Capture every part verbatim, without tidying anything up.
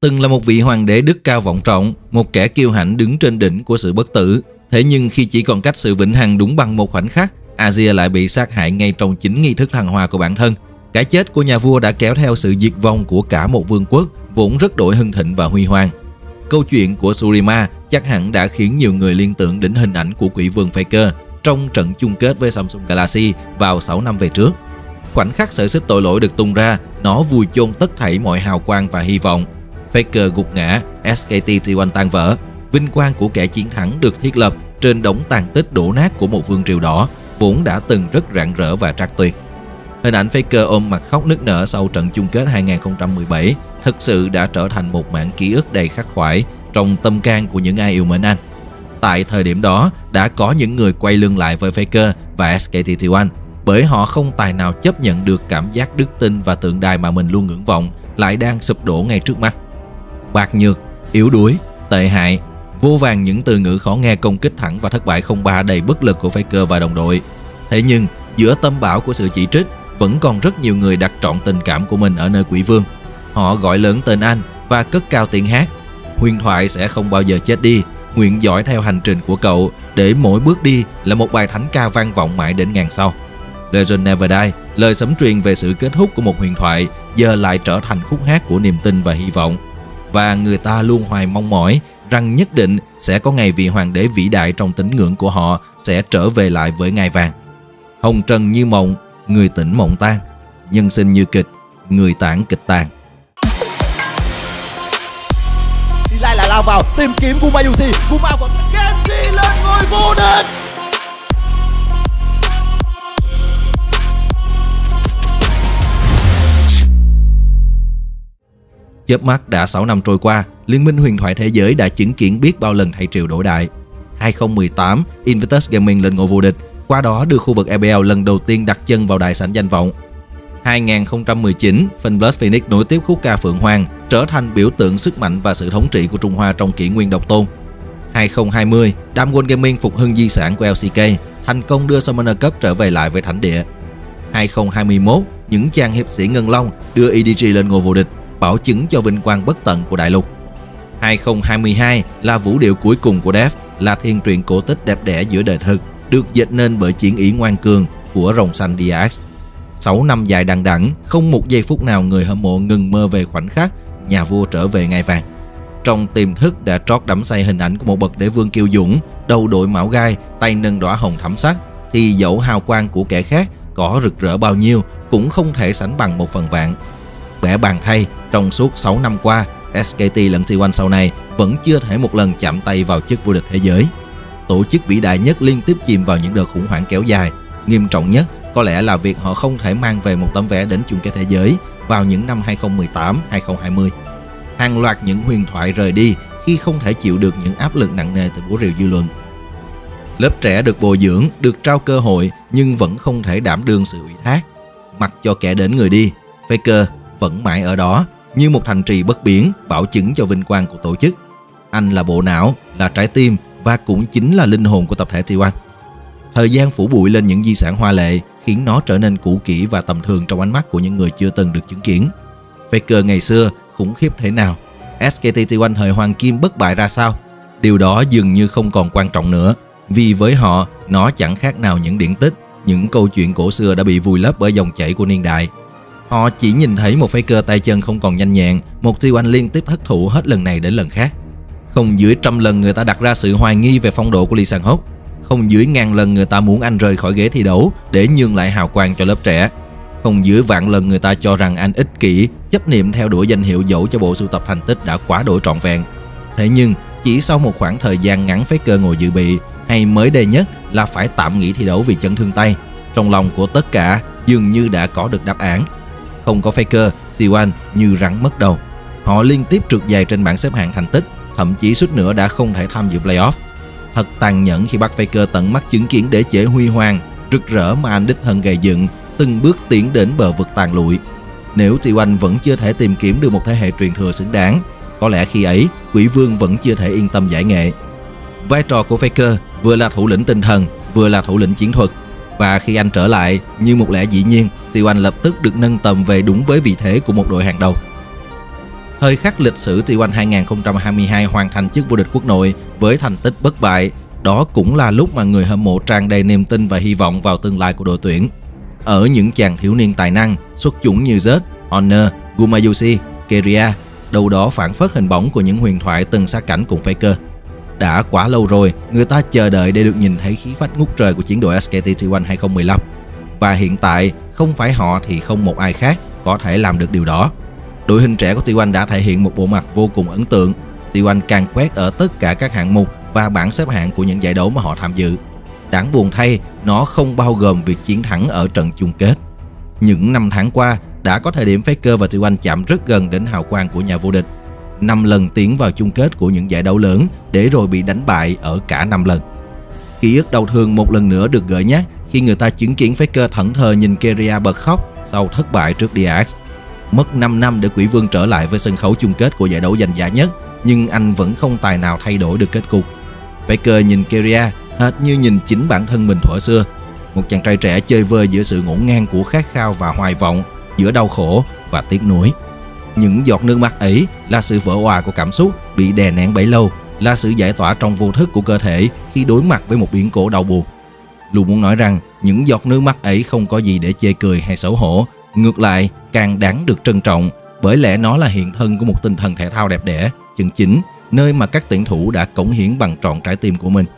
Từng là một vị hoàng đế đức cao vọng trọng, một kẻ kiêu hãnh đứng trên đỉnh của sự bất tử. Thế nhưng khi chỉ còn cách sự vĩnh hằng đúng bằng một khoảnh khắc, Asia lại bị sát hại ngay trong chính nghi thức thăng hoa của bản thân. Cái chết của nhà vua đã kéo theo sự diệt vong của cả một vương quốc vốn rất đổi hưng thịnh và huy hoàng. Câu chuyện của Shurima chắc hẳn đã khiến nhiều người liên tưởng đến hình ảnh của quỷ vương Faker trong trận chung kết với Samsung Galaxy vào sáu năm về trước. Khoảnh khắc sợi xích tội lỗi được tung ra, nó vùi chôn tất thảy mọi hào quang và hy vọng. Faker gục ngã, ét ca tê T một tan vỡ. Vinh quang của kẻ chiến thắng được thiết lập trên đống tàn tích đổ nát của một vương triều đỏ vốn đã từng rất rạng rỡ và trác tuyệt. Hình ảnh Faker ôm mặt khóc nức nở sau trận chung kết hai nghìn không trăm mười bảy thực sự đã trở thành một mảng ký ức đầy khắc khoải trong tâm can của những ai yêu mến anh. Tại thời điểm đó, đã có những người quay lưng lại với Faker và ét ca tê T một bởi họ không tài nào chấp nhận được cảm giác đức tin và tượng đài mà mình luôn ngưỡng vọng lại đang sụp đổ ngay trước mắt. Bạc nhược, yếu đuối, tệ hại, vô vàn những từ ngữ khó nghe công kích thẳng và thất bại không ba đầy bất lực của Faker và đồng đội. Thế nhưng, giữa tâm bão của sự chỉ trích, vẫn còn rất nhiều người đặt trọn tình cảm của mình ở nơi quỷ vương. Họ gọi lớn tên anh và cất cao tiếng hát. Huyền thoại sẽ không bao giờ chết đi, nguyện dõi theo hành trình của cậu để mỗi bước đi là một bài thánh ca vang vọng mãi đến ngàn sau. Legend Never Die, lời sấm truyền về sự kết thúc của một huyền thoại, giờ lại trở thành khúc hát của niềm tin và hy vọng. Và người ta luôn hoài mong mỏi rằng nhất định sẽ có ngày vị hoàng đế vĩ đại trong tín ngưỡng của họ sẽ trở về lại với ngai vàng. Hồng trần như mộng, người tỉnh mộng tan, nhân sinh như kịch, người tản kịch tàn. Đi lại là lao vào tìm kiếm Gumayusi, Gumao còn Genji lên ngôi vô địch. Chớp mắt đã sáu năm trôi qua, Liên minh huyền thoại thế giới đã chứng kiến biết bao lần thay triều đổi đại. hai không một tám, Invictus Gaming lên ngôi vô địch, qua đó đưa khu vực e bê lờ lần đầu tiên đặt chân vào đại sảnh danh vọng. hai nghìn không trăm mười chín, Fanblast Phoenix nối tiếp khúc ca Phượng Hoàng, trở thành biểu tượng sức mạnh và sự thống trị của Trung Hoa trong kỷ nguyên độc tôn. hai không hai không, Damwon Gaming phục hưng di sản của lờ xê ca, thành công đưa Summoner Cup trở về lại với thánh địa. hai không hai mốt, những chàng hiệp sĩ Ngân Long đưa e đê giê lên ngôi vô địch, bảo chứng cho vinh quang bất tận của đại lục. hai không hai hai là vũ điệu cuối cùng của Death, là thiên truyện cổ tích đẹp đẽ giữa đời thực, được dịch nên bởi chiến ý ngoan cường của rồng xanh đê ích. sáu năm dài đằng đẵng, không một giây phút nào người hâm mộ ngừng mơ về khoảnh khắc nhà vua trở về ngai vàng. Trong tiềm thức đã trót đắm say hình ảnh của một bậc đế vương kiêu dũng, đầu đội mão gai, tay nâng đóa hồng thắm sắc, thì dẫu hào quang của kẻ khác có rực rỡ bao nhiêu cũng không thể sánh bằng một phần vạn. Bẻ bàn thay, trong suốt sáu năm qua, ét ca tê lẫn T một sau này vẫn chưa thể một lần chạm tay vào chức vô địch thế giới. Tổ chức vĩ đại nhất liên tiếp chìm vào những đợt khủng hoảng kéo dài. Nghiêm trọng nhất có lẽ là việc họ không thể mang về một tấm vé đến chung kết thế giới vào những năm hai không một tám, hai không hai không. Hàng loạt những huyền thoại rời đi khi không thể chịu được những áp lực nặng nề từ búa rìu dư luận. Lớp trẻ được bồi dưỡng, được trao cơ hội nhưng vẫn không thể đảm đương sự ủy thác. Mặc cho kẻ đến người đi, Faker vẫn mãi ở đó như một thành trì bất biến, bảo chứng cho vinh quang của tổ chức. Anh là bộ não, là trái tim và cũng chính là linh hồn của tập thể T một. Thời gian phủ bụi lên những di sản hoa lệ khiến nó trở nên cũ kỹ và tầm thường trong ánh mắt của những người chưa từng được chứng kiến. Faker ngày xưa khủng khiếp thế nào, ét ca tê T một thời hoàng kim bất bại ra sao, điều đó dường như không còn quan trọng nữa, vì với họ nó chẳng khác nào những điển tích, những câu chuyện cổ xưa đã bị vùi lấp bởi dòng chảy của niên đại. Họ chỉ nhìn thấy một Faker tay chân không còn nhanh nhẹn, một T một liên tiếp thất thủ hết lần này đến lần khác. Không dưới trăm lần người ta đặt ra sự hoài nghi về phong độ của Lee Sang-hok. Không dưới ngàn lần người ta muốn anh rời khỏi ghế thi đấu để nhường lại hào quang cho lớp trẻ. Không dưới vạn lần người ta cho rằng anh ích kỷ, chấp niệm theo đuổi danh hiệu dẫu cho bộ sưu tập thành tích đã quá độ trọn vẹn. Thế nhưng, chỉ sau một khoảng thời gian ngắn Faker ngồi dự bị, hay mới đây nhất là phải tạm nghỉ thi đấu vì chấn thương tay, trong lòng của tất cả dường như đã có được đáp án. Không có Faker, T một như rắn mất đầu. Họ liên tiếp trượt dài trên bảng xếp hạng thành tích, thậm chí suýt nữa đã không thể tham dự playoff. Thật tàn nhẫn khi bắt Faker tận mắt chứng kiến đế chế huy hoàng, rực rỡ mà anh đích thân gầy dựng, từng bước tiến đến bờ vực tàn lụi. Nếu T một vẫn chưa thể tìm kiếm được một thế hệ truyền thừa xứng đáng, có lẽ khi ấy Quỷ Vương vẫn chưa thể yên tâm giải nghệ. Vai trò của Faker vừa là thủ lĩnh tinh thần, vừa là thủ lĩnh chiến thuật. Và khi anh trở lại, như một lẽ dĩ nhiên, T một lập tức được nâng tầm về đúng với vị thế của một đội hàng đầu. Thời khắc lịch sử T một hai không hai hai hoàn thành chức vô địch quốc nội với thành tích bất bại, đó cũng là lúc mà người hâm mộ tràn đầy niềm tin và hy vọng vào tương lai của đội tuyển. Ở những chàng thiếu niên tài năng, xuất chúng như Zed, Honor, Gumayusi, Keria, đâu đó phản phất hình bóng của những huyền thoại từng sát cảnh cùng Faker. Đã quá lâu rồi, người ta chờ đợi để được nhìn thấy khí phách ngút trời của chiến đội ét ca tê T một hai không một lăm. Và hiện tại, không phải họ thì không một ai khác có thể làm được điều đó. Đội hình trẻ của T một đã thể hiện một bộ mặt vô cùng ấn tượng. T một càng quét ở tất cả các hạng mục và bảng xếp hạng của những giải đấu mà họ tham dự. Đáng buồn thay, nó không bao gồm việc chiến thắng ở trận chung kết. Những năm tháng qua, đã có thời điểm Faker và T một chạm rất gần đến hào quang của nhà vô địch. năm lần tiến vào chung kết của những giải đấu lớn để rồi bị đánh bại ở cả năm lần. Ký ức đau thương một lần nữa được gợi nhắc khi người ta chứng kiến Faker thẫn thờ nhìn Keria bật khóc sau thất bại trước đê ích. Mất năm năm để Quỷ Vương trở lại với sân khấu chung kết của giải đấu danh giá nhất, nhưng anh vẫn không tài nào thay đổi được kết cục. Faker nhìn Keria hệt như nhìn chính bản thân mình thuở xưa, một chàng trai trẻ chơi vơi giữa sự ngổn ngang của khát khao và hoài vọng, giữa đau khổ và tiếc nuối. Những giọt nước mắt ấy là sự vỡ òa của cảm xúc bị đè nén bấy lâu, là sự giải tỏa trong vô thức của cơ thể khi đối mặt với một biến cố đau buồn. Luôn muốn nói rằng những giọt nước mắt ấy không có gì để chê cười hay xấu hổ, ngược lại càng đáng được trân trọng, bởi lẽ nó là hiện thân của một tinh thần thể thao đẹp đẽ, chân chính, nơi mà các tuyển thủ đã cống hiến bằng trọn trái tim của mình.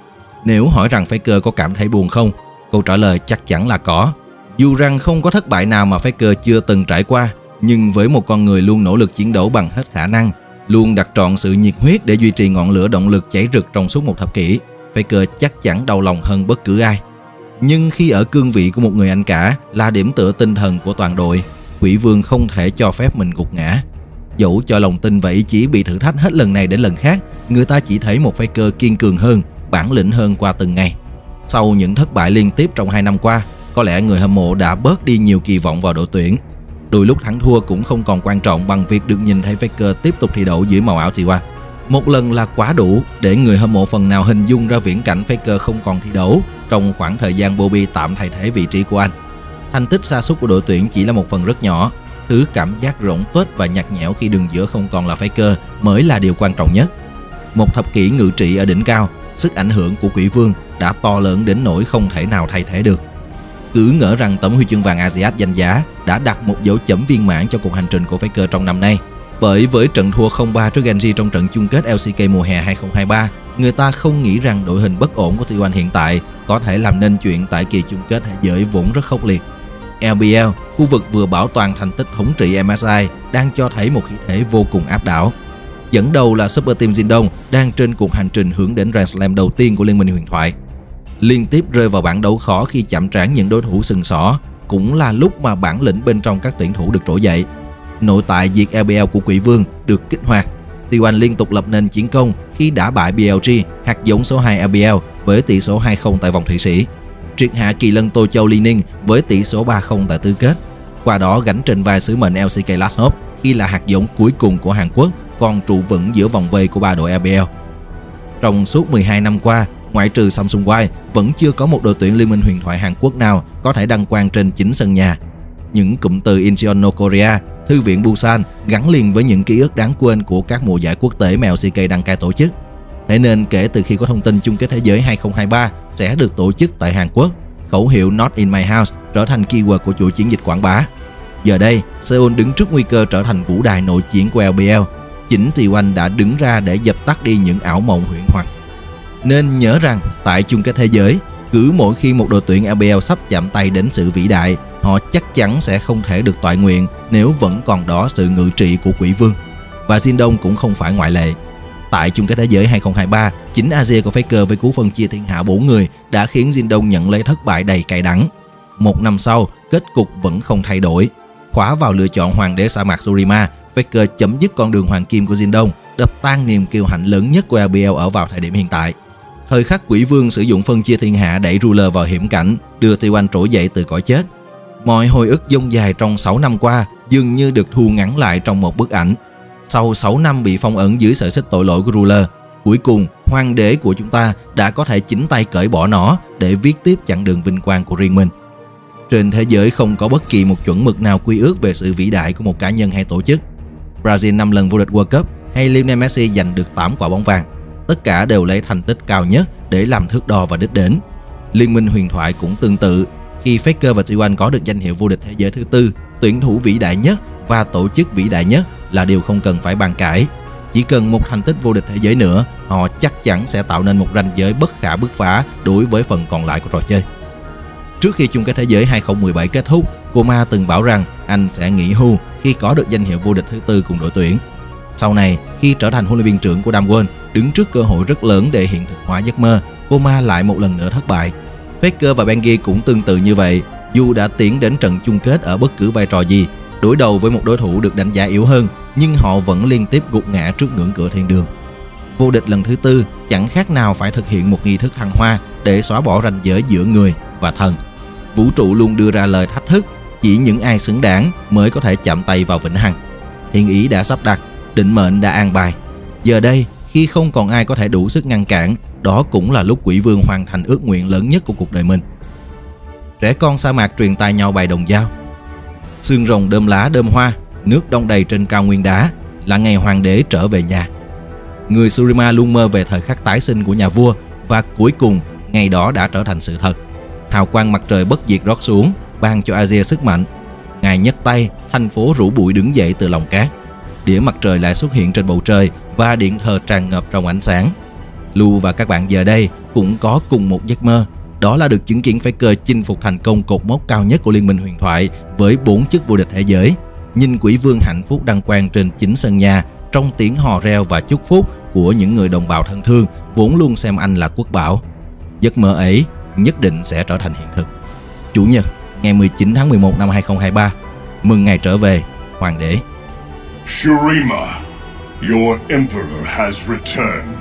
Nếu hỏi rằng Faker có cảm thấy buồn không, câu trả lời chắc chắn là có. Dù rằng không có thất bại nào mà Faker chưa từng trải qua, nhưng với một con người luôn nỗ lực chiến đấu bằng hết khả năng, luôn đặt trọn sự nhiệt huyết để duy trì ngọn lửa động lực cháy rực trong suốt một thập kỷ, Faker chắc chắn đau lòng hơn bất cứ ai. Nhưng khi ở cương vị của một người anh cả, là điểm tựa tinh thần của toàn đội, Quỷ Vương không thể cho phép mình gục ngã. Dẫu cho lòng tin và ý chí bị thử thách hết lần này đến lần khác, người ta chỉ thấy một Faker kiên cường hơn, bản lĩnh hơn qua từng ngày. Sau những thất bại liên tiếp trong hai năm qua, có lẽ người hâm mộ đã bớt đi nhiều kỳ vọng vào đội tuyển. Đôi lúc thắng thua cũng không còn quan trọng bằng việc được nhìn thấy Faker tiếp tục thi đấu dưới màu áo T một. Một lần là quá đủ để người hâm mộ phần nào hình dung ra viễn cảnh Faker không còn thi đấu trong khoảng thời gian Bobby tạm thay thế vị trí của anh. Thành tích sa sút của đội tuyển chỉ là một phần rất nhỏ. Thứ cảm giác rỗng tuếch và nhạt nhẽo khi đường giữa không còn là Faker mới là điều quan trọng nhất. Một thập kỷ ngự trị ở đỉnh cao, sức ảnh hưởng của Quỷ Vương đã to lớn đến nỗi không thể nào thay thế được. Cứ ngỡ rằng tấm huy chương vàng a si át danh giá đã đặt một dấu chấm viên mãn cho cuộc hành trình của Faker trong năm nay. Bởi với trận thua không ba trước Genji trong trận chung kết lờ xê ca mùa hè hai không hai ba, người ta không nghĩ rằng đội hình bất ổn của T một hiện tại có thể làm nên chuyện tại kỳ chung kết thế giới vốn rất khốc liệt. lờ bê lờ, khu vực vừa bảo toàn thành tích thống trị em ét i, đang cho thấy một khí thế vô cùng áp đảo. Dẫn đầu là Super Team Jindong đang trên cuộc hành trình hướng đến Grand Slam đầu tiên của Liên minh huyền thoại. Liên tiếp rơi vào bảng đấu khó khi chạm trán những đối thủ sừng sỏ, cũng là lúc mà bản lĩnh bên trong các tuyển thủ được trỗi dậy. Nội tại diệt lờ bê lờ của Quỷ Vương được kích hoạt. T một liên tục lập nên chiến công khi đả bại bê lờ giê, hạt giống số hai lờ bê lờ với tỷ số hai không tại vòng Thụy Sĩ. Triệt hạ kỳ lân Tô Châu Li Ning với tỷ số ba không tại tứ kết. Qua đó gánh trên vai sứ mệnh lờ xê ca Last Hope khi là hạt giống cuối cùng của Hàn Quốc, còn trụ vững giữa vòng vây của ba đội lờ bê lờ. Trong suốt mười hai năm qua, ngoại trừ Samsung White, vẫn chưa có một đội tuyển Liên minh huyền thoại Hàn Quốc nào có thể đăng quang trên chính sân nhà. Những cụm từ Incheon no Korea, Thư viện Busan gắn liền với những ký ức đáng quên của các mùa giải quốc tế mà lờ xê ca đăng cai tổ chức. Thế nên kể từ khi có thông tin chung kết thế giới hai không hai ba sẽ được tổ chức tại Hàn Quốc, khẩu hiệu Not in my house trở thành keyword của chuỗi chiến dịch quảng bá. Giờ đây, Seoul đứng trước nguy cơ trở thành vũ đài nội chiến của lờ bê lờ. Chính T một đã đứng ra để dập tắt đi những ảo mộng huyễn hoặc. Nên nhớ rằng tại chung kết thế giới, cứ mỗi khi một đội tuyển lờ bê lờ sắp chạm tay đến sự vĩ đại, họ chắc chắn sẽ không thể được toại nguyện nếu vẫn còn đó sự ngự trị của Quỷ Vương. Và Jindong cũng không phải ngoại lệ. Tại chung kết thế giới hai không hai ba, chính a giê của Faker với cú phân chia thiên hạ bốn người đã khiến Jindong nhận lấy thất bại đầy cay đắng. Một năm sau, kết cục vẫn không thay đổi. Khóa vào lựa chọn hoàng đế sa mạc Surima, Faker chấm dứt con đường hoàng kim của Jindong, đập tan niềm kiêu hãnh lớn nhất của lờ bê lờ ở vào thời điểm hiện tại. Thời khắc Quỷ Vương sử dụng phân chia thiên hạ đẩy Ruler vào hiểm cảnh, đưa T một trỗi dậy từ cõi chết. Mọi hồi ức dông dài trong sáu năm qua dường như được thu ngắn lại trong một bức ảnh. Sau sáu năm bị phong ấn dưới sợi xích tội lỗi của Ruler, cuối cùng hoàng đế của chúng ta đã có thể chính tay cởi bỏ nó để viết tiếp chặng đường vinh quang của riêng mình. Trên thế giới không có bất kỳ một chuẩn mực nào quy ước về sự vĩ đại của một cá nhân hay tổ chức. Brazil năm lần vô địch World Cup hay Lionel Messi giành được tám quả bóng vàng. Tất cả đều lấy thành tích cao nhất để làm thước đo và đích đến. Liên minh huyền thoại cũng tương tự, khi Faker và T một có được danh hiệu vô địch thế giới thứ tư, tuyển thủ vĩ đại nhất và tổ chức vĩ đại nhất là điều không cần phải bàn cãi. Chỉ cần một thành tích vô địch thế giới nữa, họ chắc chắn sẽ tạo nên một ranh giới bất khả bứt phá đối với phần còn lại của trò chơi. Trước khi chung kết thế giới hai không một bảy kết thúc, Coma từng bảo rằng anh sẽ nghỉ hưu khi có được danh hiệu vô địch thứ tư cùng đội tuyển. Sau này, khi trở thành huấn luyện viên trưởng của Đam Quân, đứng trước cơ hội rất lớn để hiện thực hóa giấc mơ, Coma lại một lần nữa thất bại. Faker và Bengi cũng tương tự như vậy, dù đã tiến đến trận chung kết ở bất cứ vai trò gì, đối đầu với một đối thủ được đánh giá yếu hơn, nhưng họ vẫn liên tiếp gục ngã trước ngưỡng cửa thiên đường. Vô địch lần thứ tư chẳng khác nào phải thực hiện một nghi thức thăng hoa để xóa bỏ ranh giới giữa người và thần. Vũ trụ luôn đưa ra lời thách thức, chỉ những ai xứng đáng mới có thể chạm tay vào vĩnh hằng. Thiên ý đã sắp đặt, định mệnh đã an bài. Giờ đây, khi không còn ai có thể đủ sức ngăn cản, đó cũng là lúc Quỷ Vương hoàn thành ước nguyện lớn nhất của cuộc đời mình. Trẻ con sa mạc truyền tai nhau bài đồng dao. Xương rồng đơm lá đơm hoa, nước đong đầy trên cao nguyên đá, là ngày hoàng đế trở về nhà. Người Surima luôn mơ về thời khắc tái sinh của nhà vua, và cuối cùng ngày đó đã trở thành sự thật. Hào quang mặt trời bất diệt rót xuống, ban cho Asia sức mạnh. Ngài nhấc tay, thành phố rủ bụi đứng dậy từ lòng cát. Đĩa mặt trời lại xuất hiện trên bầu trời và điện thờ tràn ngập trong ánh sáng. Lu và các bạn giờ đây cũng có cùng một giấc mơ, đó là được chứng kiến Faker chinh phục thành công cột mốc cao nhất của Liên minh huyền thoại với bốn chức vô địch thế giới. Nhìn Quỷ Vương hạnh phúc đăng quang trên chính sân nhà trong tiếng hò reo và chúc phúc của những người đồng bào thân thương vốn luôn xem anh là quốc bảo. Giấc mơ ấy nhất định sẽ trở thành hiện thực. Chủ nhật, ngày mười chín tháng mười một năm hai không hai ba, mừng ngày trở về, Hoàng đế. Shurima, your emperor has returned.